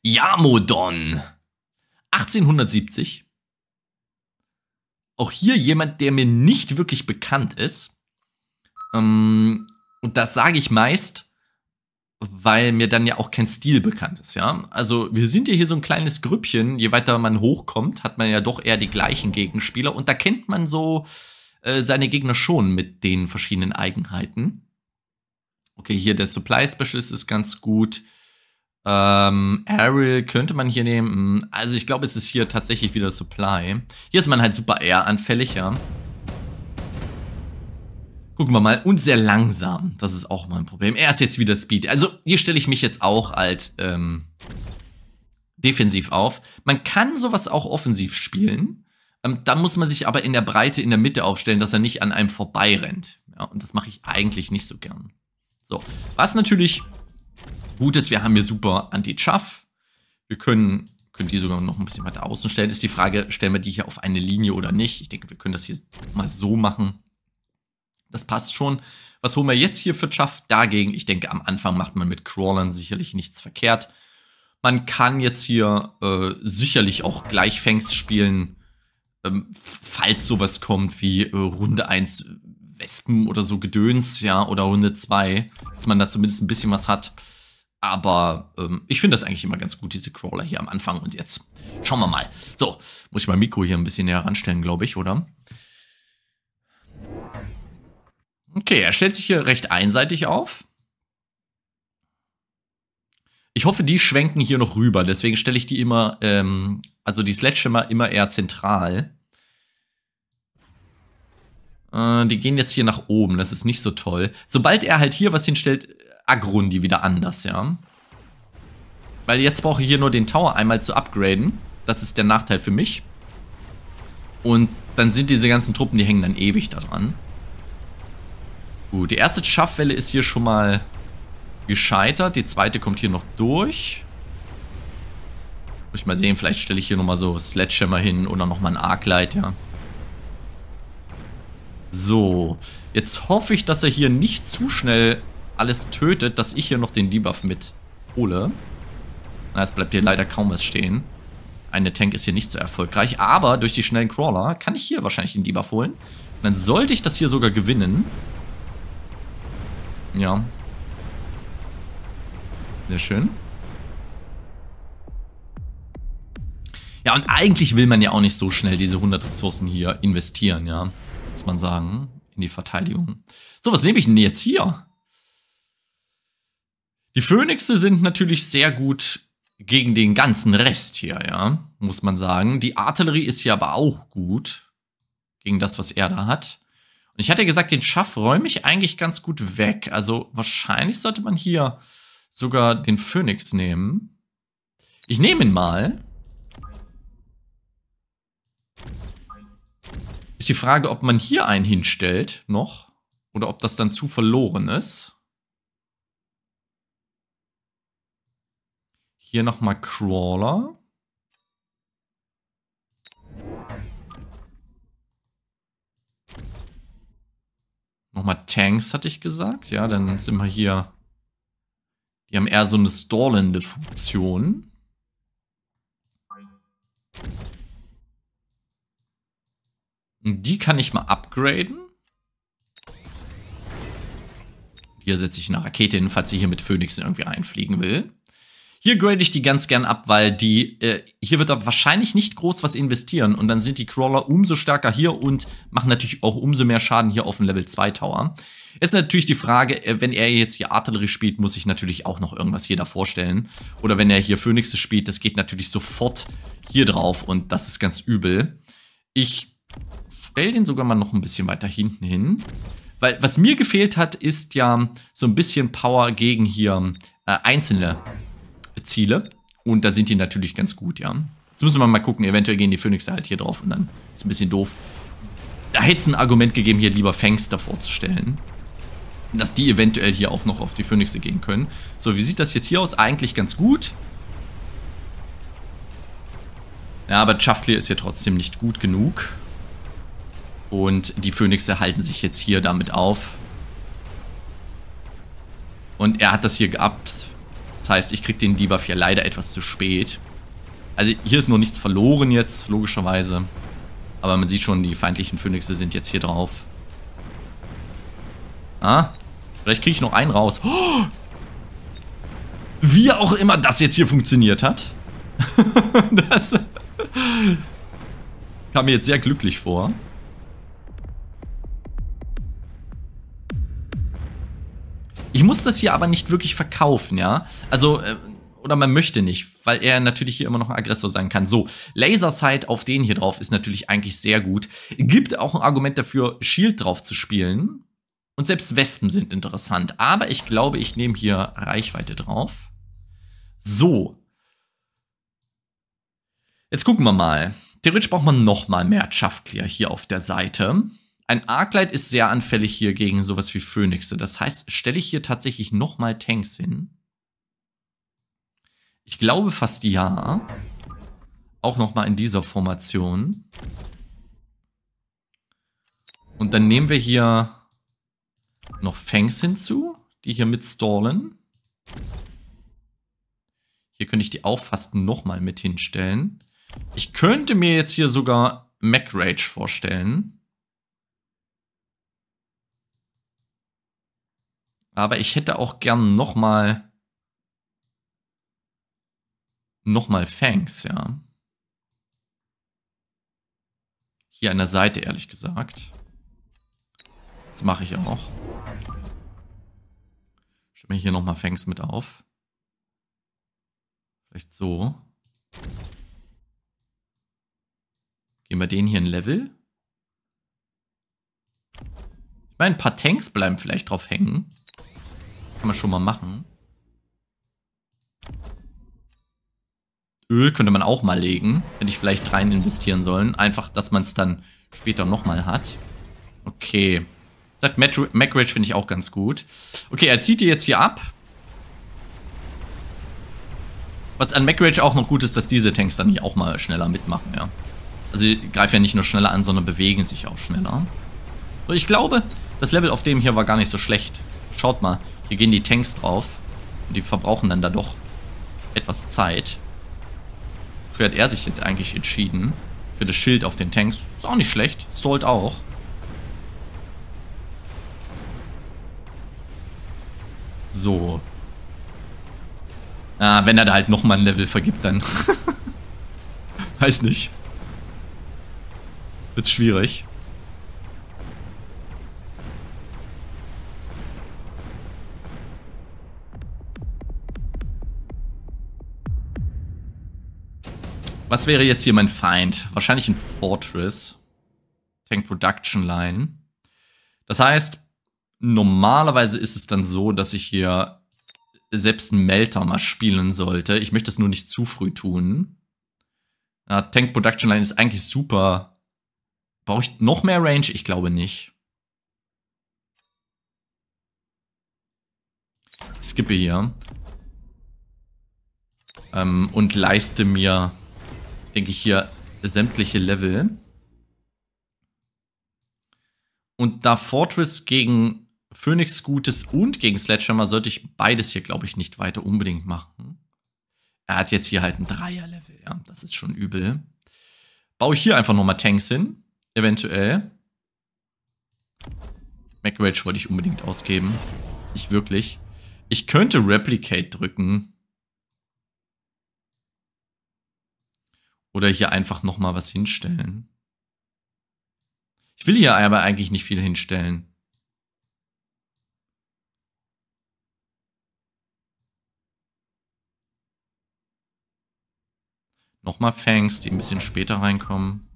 Yamodon. 1870. Auch hier jemand, der mir nicht wirklich bekannt ist. Und das sage ich meist, weil mir dann ja auch kein Stil bekannt ist, ja. Also wir sind ja hier so ein kleines Grüppchen. Je weiter man hochkommt, hat man ja doch eher die gleichen Gegenspieler. Und da kennt man so seine Gegner schon mit den verschiedenen Eigenheiten. Okay, hier der Supply Specialist ist ganz gut. Ariel könnte man hier nehmen. Also ich glaube, es ist hier tatsächlich wieder Supply. Hier ist man halt super eher anfällig, ja. Gucken wir mal. Und sehr langsam. Das ist auch mal ein Problem. Er ist jetzt wieder Speed. Also hier stelle ich mich jetzt auch als defensiv auf. Man kann sowas auch offensiv spielen. Da muss man sich aber in der Breite in der Mitte aufstellen, dass er nicht an einem vorbeirennt. Ja, und das mache ich eigentlich nicht so gern. So, was natürlich gut ist, wir haben hier super Anti-Chaff. Wir können die sogar noch ein bisschen weiter außen stellen. Ist die Frage, stellen wir die hier auf eine Linie oder nicht? Ich denke, wir können das hier mal so machen. Das passt schon. Was holen wir jetzt hier für Chaff? Dagegen, ich denke, am Anfang macht man mit Crawlern sicherlich nichts verkehrt. Man kann jetzt hier sicherlich auch gleich Fangs spielen, falls sowas kommt wie Runde 1 Wespen oder so Gedöns, ja, oder Runde 2, dass man da zumindest ein bisschen was hat. Aber ich finde das eigentlich immer ganz gut, diese Crawler hier am Anfang. Und jetzt schauen wir mal. So, muss ich mein Mikro hier ein bisschen näher ranstellen, glaube ich, oder? Okay, er stellt sich hier recht einseitig auf. Ich hoffe, die schwenken hier noch rüber. Deswegen stelle ich die immer, also die Sledgehammer immer eher zentral. Die gehen jetzt hier nach oben. Das ist nicht so toll. Sobald er halt hier was hinstellt, aggronen die wieder anders, ja. Weil jetzt brauche ich hier nur den Tower einmal zu upgraden. Das ist der Nachteil für mich. Und dann sind diese ganzen Truppen, die hängen dann ewig da dran. Gut, die erste Schaffwelle ist hier schon mal gescheitert. Die zweite kommt hier noch durch. Muss ich mal sehen, vielleicht stelle ich hier nochmal so Sledgehammer hin oder nochmal ein Arclight, ja. So, jetzt hoffe ich, dass er hier nicht zu schnell alles tötet, dass ich hier noch den Debuff mit hole. Na, es bleibt hier leider kaum was stehen. Eine Tank ist hier nicht so erfolgreich, aber durch die schnellen Crawler kann ich hier wahrscheinlich den Debuff holen. Und dann sollte ich das hier sogar gewinnen. Ja. Sehr schön. Ja, und eigentlich will man ja auch nicht so schnell diese 100 Ressourcen hier investieren, ja. Muss man sagen, in die Verteidigung. So, was nehme ich denn jetzt hier? Die Phönixe sind natürlich sehr gut gegen den ganzen Rest hier, ja, muss man sagen. Die Artillerie ist hier aber auch gut gegen das, was er da hat. Und ich hatte ja gesagt, den Schaff räume ich eigentlich ganz gut weg. Also wahrscheinlich sollte man hier sogar den Phönix nehmen. Ich nehme ihn mal. Ist die Frage, ob man hier einen hinstellt noch oder ob das dann zu verloren ist. Hier nochmal Crawler. Nochmal Tanks, hatte ich gesagt. Ja, dann sind wir hier. Die haben eher so eine stallende Funktion. Und die kann ich mal upgraden. Hier setze ich eine Rakete hin, falls sie hier mit Phönixen irgendwie einfliegen will. Hier grade ich die ganz gern ab, weil die, hier wird da wahrscheinlich nicht groß was investieren und dann sind die Crawler umso stärker hier und machen natürlich auch umso mehr Schaden hier auf dem Level 2 Tower. Ist natürlich die Frage, wenn er jetzt hier Artillerie spielt, muss ich natürlich auch noch irgendwas hier davor stellen. Oder wenn er hier Phönixe spielt, das geht natürlich sofort hier drauf und das ist ganz übel. Ich stelle den sogar mal noch ein bisschen weiter hinten hin. Weil was mir gefehlt hat, ist ja so ein bisschen Power gegen hier einzelne Ziele. Und da sind die natürlich ganz gut, ja. Jetzt müssen wir mal gucken, eventuell gehen die Phönixe halt hier drauf und dann ist ein bisschen doof. Da hätte es ein Argument gegeben, hier lieber Fangs davor zu stellen. Dass die eventuell hier auch noch auf die Phönixe gehen können. So, wie sieht das jetzt hier aus? Eigentlich ganz gut. Ja, aber Chaffclear ist ja trotzdem nicht gut genug. Und die Phönixe halten sich jetzt hier damit auf. Und er hat das hier geabt. Das heißt, ich kriege den Debuff hier leider etwas zu spät. Also hier ist noch nichts verloren jetzt, logischerweise. Aber man sieht schon, die feindlichen Phönixe sind jetzt hier drauf. Ah, vielleicht kriege ich noch einen raus. Oh! Wie auch immer das jetzt hier funktioniert hat. Das kam mir jetzt sehr glücklich vor. Ich muss das hier aber nicht wirklich verkaufen, ja. Also, oder man möchte nicht, weil er natürlich hier immer noch ein Aggressor sein kann. So, Lasersight auf den hier drauf ist natürlich eigentlich sehr gut. Gibt auch ein Argument dafür, Shield drauf zu spielen. Und selbst Wespen sind interessant. Aber ich glaube, ich nehme hier Reichweite drauf. So. Jetzt gucken wir mal. Theoretisch braucht man noch mal mehr Chaff-Clear hier auf der Seite. Ein Arclight ist sehr anfällig hier gegen sowas wie Phönixe. Das heißt, stelle ich hier tatsächlich noch mal Tanks hin? Ich glaube fast ja. Auch noch mal in dieser Formation. Und dann nehmen wir hier noch Fangs hinzu, die hier mit stallen. Hier könnte ich die auch fast noch mal mit hinstellen. Ich könnte mir jetzt hier sogar Mech Rage vorstellen. Aber ich hätte auch gern noch mal Fangs, ja. Hier an der Seite, ehrlich gesagt. Das mache ich auch. Stelle mir hier noch mal Fangs mit auf. Vielleicht so. Geben wir den hier ein Level. Ich meine, ein paar Tanks bleiben vielleicht drauf hängen. Kann man schon mal machen. Öl könnte man auch mal legen. Hätte ich vielleicht rein investieren sollen. Einfach, dass man es dann später nochmal hat. Okay. Sagt Mech Rage finde ich auch ganz gut. Okay, er zieht die jetzt hier ab. Was an Mech Rage auch noch gut ist, dass diese Tanks dann hier auch mal schneller mitmachen, ja. Also die greifen ja nicht nur schneller an, sondern bewegen sich auch schneller. So, ich glaube, das Level auf dem hier war gar nicht so schlecht. Schaut mal, hier gehen die Tanks drauf. Und die verbrauchen dann da doch etwas Zeit. Wofür hat er sich jetzt eigentlich entschieden? Für das Schild auf den Tanks. Ist auch nicht schlecht. Stallt auch. So. Ah, wenn er da halt nochmal ein Level vergibt, dann. Weiß nicht. Wird schwierig. Was wäre jetzt hier mein Feind? Wahrscheinlich ein Fortress. Tank Production Line. Das heißt, normalerweise ist es dann so, dass ich hier selbst einen Melter mal spielen sollte. Ich möchte es nur nicht zu früh tun. Ja, Tank Production Line ist eigentlich super. Brauche ich noch mehr Range? Ich glaube nicht. Ich skippe hier. Und leiste mir, denke ich, hier sämtliche Level. Und da Fortress gegen Phoenix gut ist und gegen Sledgehammer, sollte ich beides hier, glaube ich, nicht weiter unbedingt machen. Er hat jetzt hier halt ein Dreier-Level, ja. Das ist schon übel. Baue ich hier einfach nochmal Tanks hin. Eventuell. Mech Rage wollte ich unbedingt ausgeben. Nicht wirklich. Ich könnte Replicate drücken. Oder hier einfach nochmal was hinstellen. Ich will hier aber eigentlich nicht viel hinstellen. Nochmal Fangs, die ein bisschen später reinkommen.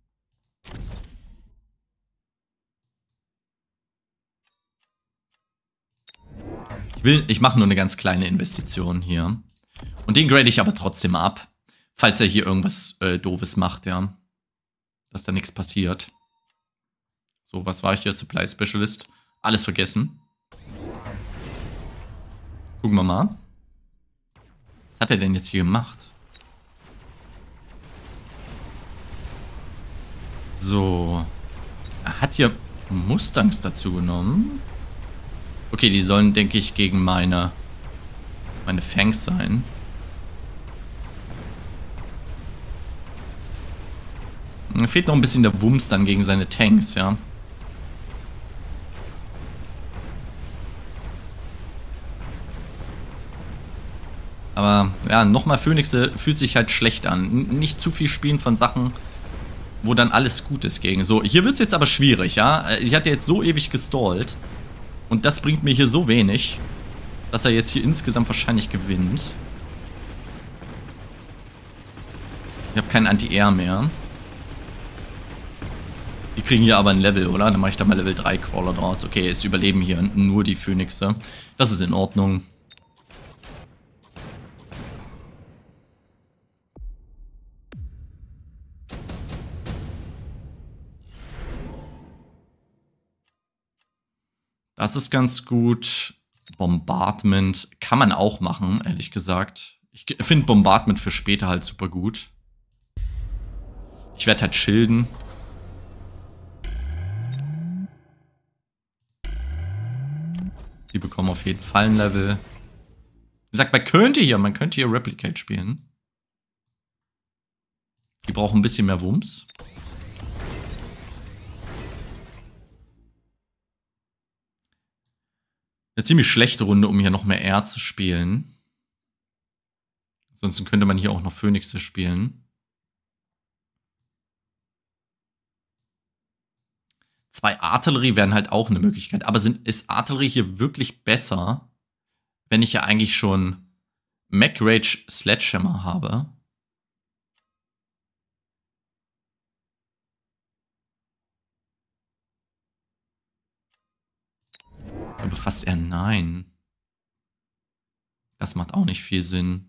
Ich mache nur eine ganz kleine Investition hier. Und den grade ich aber trotzdem ab. Falls er hier irgendwas Doofes macht, ja. Dass da nichts passiert. So, was war ich hier? Supply Specialist. Alles vergessen. Gucken wir mal. Was hat er denn jetzt hier gemacht? So. Er hat hier Mustangs dazu genommen. Okay, die sollen, denke ich, gegen meine meine Fangs sein. Mir fehlt noch ein bisschen der Wumms dann gegen seine Tanks, ja. Aber ja, nochmal Phönixe fühlt sich halt schlecht an. Nicht zu viel spielen von Sachen, wo dann alles gut ist gegen. So, hier wird es jetzt aber schwierig, ja. Ich hatte jetzt so ewig gestallt. Und das bringt mir hier so wenig, dass er jetzt hier insgesamt wahrscheinlich gewinnt. Ich habe keinen Anti-Air mehr. Die kriegen hier aber ein Level, oder? Dann mache ich da mal Level 3 Crawler draus. Okay, es überleben hier nur die Phönixe. Das ist in Ordnung. Das ist ganz gut. Bombardment kann man auch machen, ehrlich gesagt. Ich finde Bombardment für später halt super gut. Ich werde halt schilden. Die bekommen auf jeden Fall ein Level. Wie gesagt, man könnte hier Replicate spielen. Die brauchen ein bisschen mehr Wumms. Eine ziemlich schlechte Runde, um hier noch mehr R zu spielen. Ansonsten könnte man hier auch noch Phönixe spielen. 2 Artillerie wären halt auch eine Möglichkeit. Aber ist Artillerie hier wirklich besser, wenn ich ja eigentlich schon Mech Rage Sledgehammer habe? Aber fast eher nein. Das macht auch nicht viel Sinn.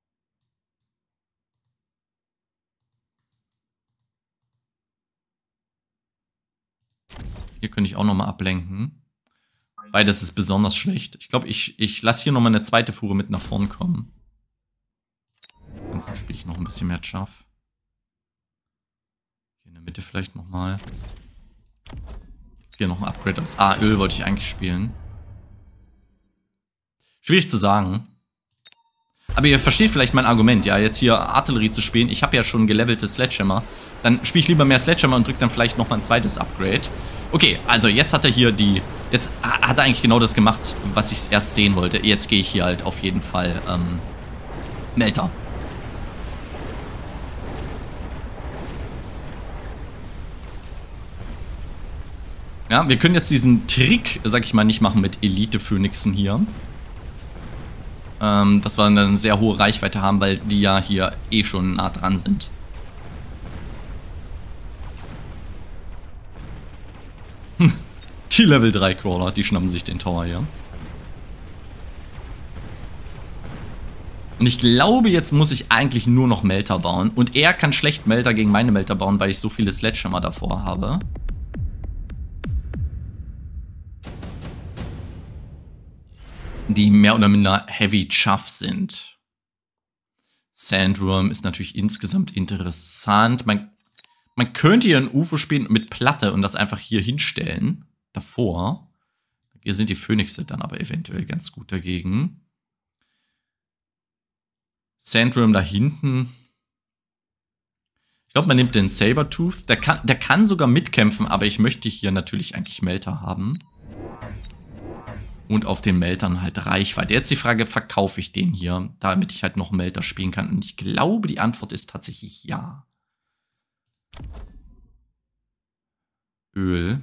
Hier könnte ich auch nochmal ablenken. Weil das ist besonders schlecht. Ich glaube, ich lasse hier nochmal eine zweite Fuhre mit nach vorn kommen. Ansonsten spiele ich noch ein bisschen mehr Chaff. Hier in der Mitte vielleicht nochmal. Hier noch ein Upgrade aufs Öl wollte ich eigentlich spielen. Schwierig zu sagen. Aber ihr versteht vielleicht mein Argument, ja, jetzt hier Artillerie zu spielen. Ich habe ja schon gelevelte Sledgehammer. Dann spiele ich lieber mehr Sledgehammer und drücke dann vielleicht nochmal ein zweites Upgrade. Okay, also jetzt hat er hier jetzt hat er eigentlich genau das gemacht, was ich erst sehen wollte. Jetzt gehe ich hier halt auf jeden Fall Melter. Ja, wir können jetzt diesen Trick, sag ich mal, nicht machen mit Elite-Phönixen hier. Dass wir eine sehr hohe Reichweite haben, weil die ja hier eh schon nah dran sind. Die Level 3 Crawler, die schnappen sich den Tower hier. Und ich glaube, jetzt muss ich eigentlich nur noch Melter bauen. Und er kann schlecht Melter gegen meine Melter bauen, weil ich so viele Sledgehammer davor habe. Die mehr oder minder heavy Chaff sind. Sandworm ist natürlich insgesamt interessant. Man könnte hier ein UFO spielen mit Platte und das einfach hier hinstellen. Davor. Hier sind die Phönixe dann aber eventuell ganz gut dagegen. Sandworm da hinten. Ich glaube, man nimmt den Sabertooth. Der kann sogar mitkämpfen, aber ich möchte hier natürlich eigentlich Melter haben. Und auf den Meltern halt Reichweite. Jetzt die Frage, verkaufe ich den hier, damit ich halt noch Melter spielen kann? Und ich glaube, die Antwort ist tatsächlich ja. Öl.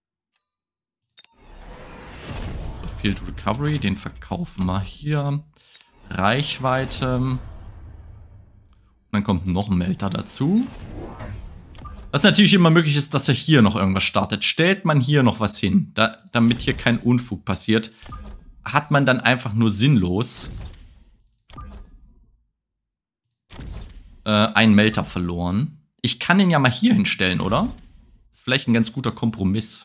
So, Field Recovery, den verkaufen wir hier. Reichweite. Und dann kommt noch ein Melter dazu. Was natürlich immer möglich ist, dass er hier noch irgendwas startet. Stellt man hier noch was hin, damit hier kein Unfug passiert, hat man dann einfach nur sinnlos einen Melter verloren. Ich kann den ja mal hier hinstellen, oder? Ist vielleicht ein ganz guter Kompromiss.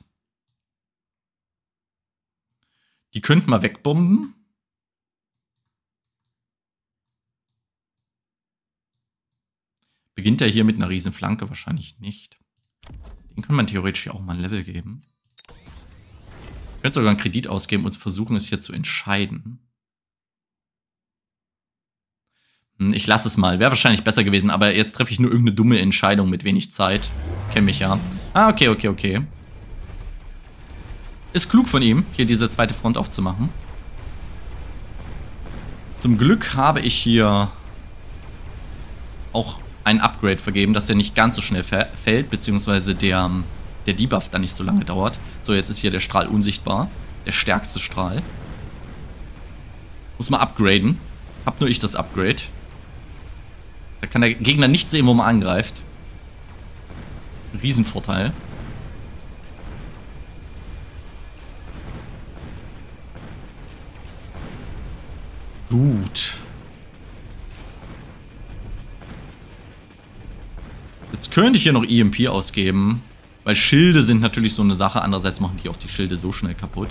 Die könnten wir wegbomben. Beginnt er hier mit einer riesen Flanke? Wahrscheinlich nicht. Den kann man theoretisch hier auch mal ein Level geben. Ich könnte sogar einen Kredit ausgeben und versuchen, es hier zu entscheiden. Ich lasse es mal. Wäre wahrscheinlich besser gewesen, aber jetzt treffe ich nur irgendeine dumme Entscheidung mit wenig Zeit. Kenn mich ja. Ah, okay. Ist klug von ihm, hier diese zweite Front aufzumachen. Zum Glück habe ich hier auch ein Upgrade vergeben, dass der nicht ganz so schnell fällt, beziehungsweise der Debuff dann nicht so lange dauert. So, jetzt ist hier der Strahl unsichtbar. Der stärkste Strahl. Muss man upgraden. Hab nur ich das Upgrade. Da kann der Gegner nicht sehen, wo man angreift. Riesenvorteil. Gut. Jetzt könnte ich hier noch EMP ausgeben. Weil Schilde sind natürlich so eine Sache. Andererseits machen die auch die Schilde so schnell kaputt.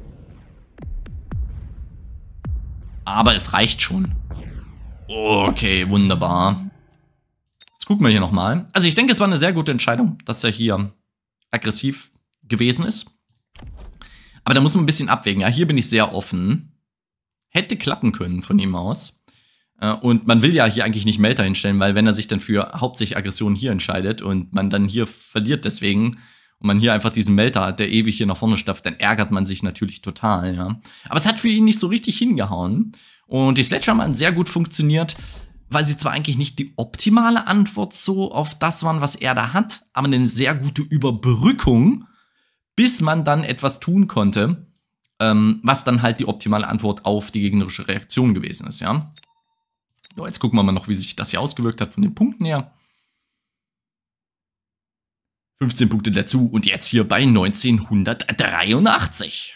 Aber es reicht schon. Okay, wunderbar. Jetzt gucken wir hier nochmal. Also ich denke, es war eine sehr gute Entscheidung, dass er hier aggressiv gewesen ist. Aber da muss man ein bisschen abwägen. Ja, hier bin ich sehr offen. Hätte klappen können von ihm aus. Und man will ja hier eigentlich nicht Melter hinstellen, weil wenn er sich dann für hauptsächlich Aggression hier entscheidet und man dann hier verliert deswegen und man hier einfach diesen Melter hat, der ewig hier nach vorne stafft, dann ärgert man sich natürlich total, ja. Aber es hat für ihn nicht so richtig hingehauen. Und die Sledgehammer haben sehr gut funktioniert, weil sie zwar eigentlich nicht die optimale Antwort so auf das waren, was er da hat, aber eine sehr gute Überbrückung, bis man dann etwas tun konnte, was dann halt die optimale Antwort auf die gegnerische Reaktion gewesen ist, ja. So, jetzt gucken wir mal noch, wie sich das hier ausgewirkt hat von den Punkten her. 15 Punkte dazu und jetzt hier bei 1983.